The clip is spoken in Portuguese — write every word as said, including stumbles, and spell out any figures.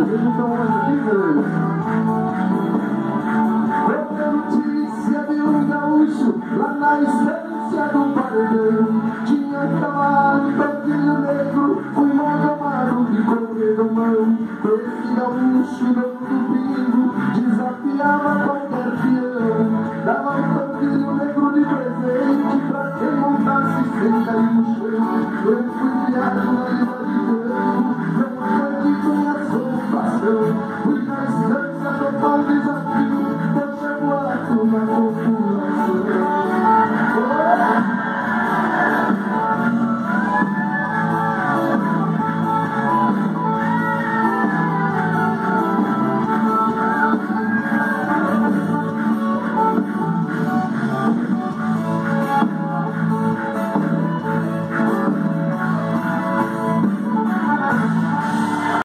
Vocês estão aqui, velho. Outra notícia de um gaúcho lá na estância do paredão. Tinha cavalo, perdinho negro, fui mondomado de correr mão. Esse gaúcho dono do bingo desafiava qualquer peão. Dava um perdinho negro de presente pra quem montasse sem cair no chão. Eu fui criado na lima de campo,